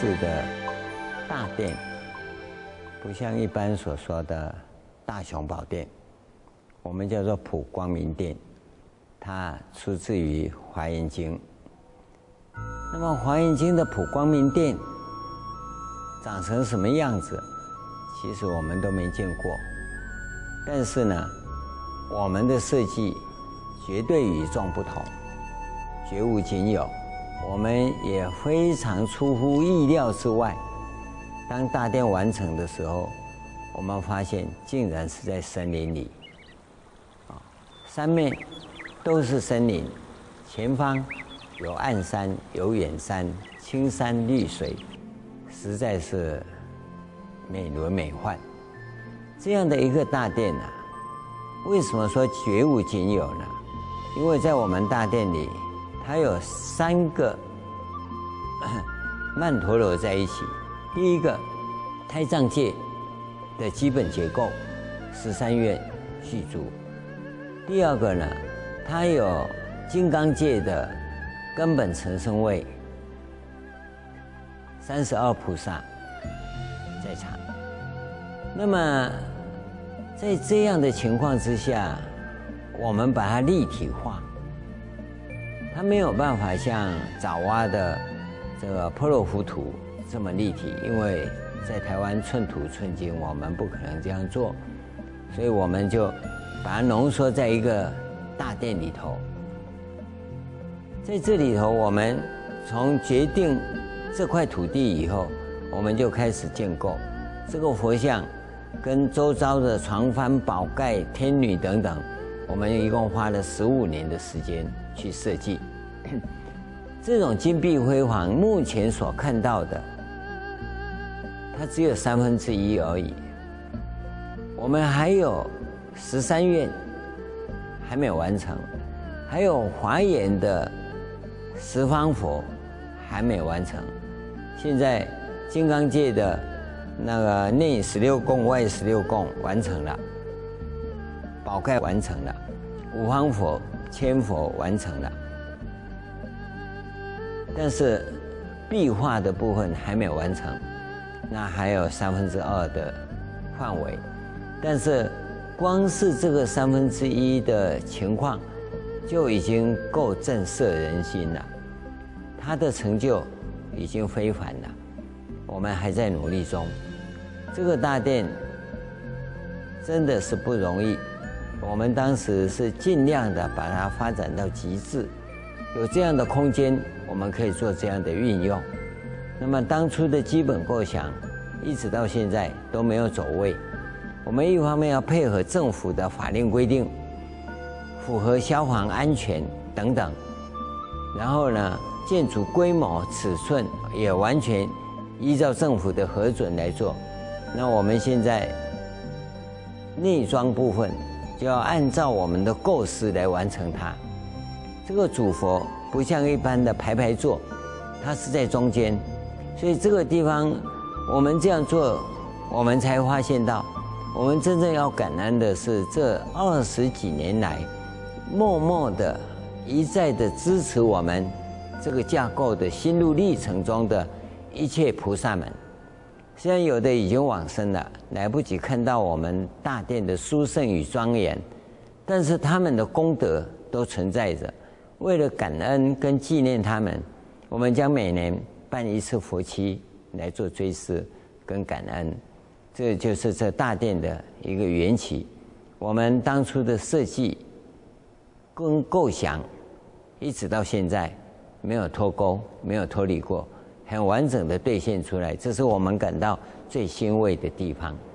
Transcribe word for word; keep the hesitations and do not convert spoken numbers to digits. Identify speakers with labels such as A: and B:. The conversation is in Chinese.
A: 式的大殿，不像一般所说的大雄宝殿，我们叫做普光明殿，它出自于《华严经》。那么《华严经》的普光明殿长成什么样子，其实我们都没见过。但是呢，我们的设计绝对与众不同，绝无仅有。我们也非常出乎意料之外。当大殿完成的时候，我们发现竟然是在森林里，啊，三面都是森林，前方有暗山，有远山，青山绿水，实在是美轮美奂。这样的一个大殿啊，为什么说绝无仅有呢？因为在我们大殿里，它有三个曼陀罗在一起。第一个，胎藏界的基本结构，十三愿具足；第二个呢，它有金刚界的根本成圣位，三十二菩萨在场。那么在这样的情况之下，我们把它立体化，它没有办法像爪哇的这个婆罗浮屠这么立体，因为在台湾寸土寸金，我们不可能这样做，所以我们就把它浓缩在一个大殿里头。在这里头，我们从决定这块土地以后，我们就开始建构这个佛像，跟周遭的床幡、宝盖、天女等等，我们一共花了十五年的时间去设计。这种金碧辉煌，目前所看到的，它只有三分之一而已。我们还有十三愿还没有完成，还有华严的十方佛还没有完成。现在金刚界的那个内十六供、外十六供完成了，宝盖完成了，五方佛、千佛完成了。但是壁画的部分还没有完成，那还有三分之二的范围。但是光是这个三分之一的情况，就已经够震慑人心了。他的成就已经非凡了，我们还在努力中。这个大殿真的是不容易，我们当时是尽量的把它发展到极致。有这样的空间，我们可以做这样的运用。那么当初的基本构想，一直到现在都没有走位。我们一方面要配合政府的法令规定，符合消防安全等等，然后呢，建筑规模、尺寸也完全依照政府的核准来做。那我们现在内装部分就要按照我们的构思来完成它。这个主佛不像一般的排排坐，它是在中间，所以这个地方我们这样做，我们才发现到，我们真正要感恩的是这二十几年来，默默的一再的支持我们这个架构的心路历程中的一切菩萨们。虽然有的已经往生了，来不及看到我们大殿的殊胜与庄严，但是他们的功德都存在着。为了感恩跟纪念他们，我们将每年办一次佛七来做追思跟感恩。这就是这大殿的一个缘起。我们当初的设计跟构想，一直到现在没有脱钩，没有脱离过，很完整的兑现出来，这是我们感到最欣慰的地方。